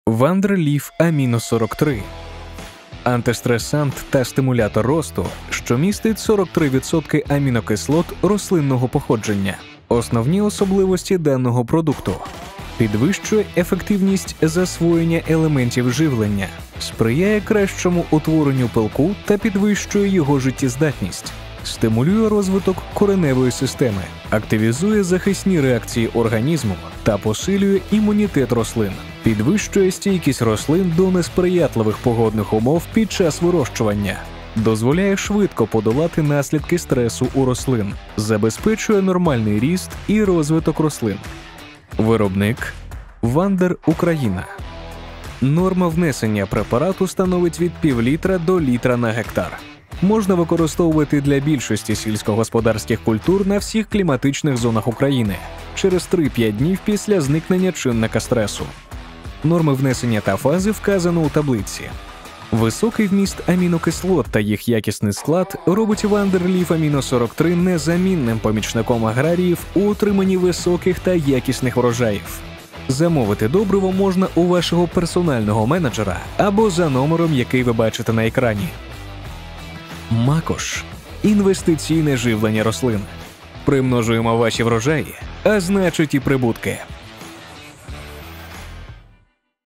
Вандерліф Аміно 43 – антистресант та стимулятор росту, що містить 43% амінокислот рослинного походження. Основні особливості даного продукту: підвищує ефективність засвоєння елементів живлення, сприяє кращому утворенню пилку та підвищує його життєздатність, стимулює розвиток кореневої системи, активізує захисні реакції організму та посилює імунітет рослин, підвищує стійкість рослин до несприятливих погодних умов під час вирощування, дозволяє швидко подолати наслідки стресу у рослин, забезпечує нормальний ріст і розвиток рослин. Виробник – Вандер Україна. Норма внесення препарату становить від півлітра до літра на гектар. Можна використовувати для більшості сільськогосподарських культур на всіх кліматичних зонах України через 3-5 днів після зникнення чинника стресу. Норми внесення та фази вказано у таблиці. Високий вміст амінокислот та їх якісний склад робить Вандерліф Аміно 43 незамінним помічником аграріїв у отриманні високих та якісних врожаїв. Замовити добриво можна у вашого персонального менеджера або за номером, який ви бачите на екрані. Макош – інвестиційне живлення рослин. Примножуємо ваші врожаї, а значить і прибутки.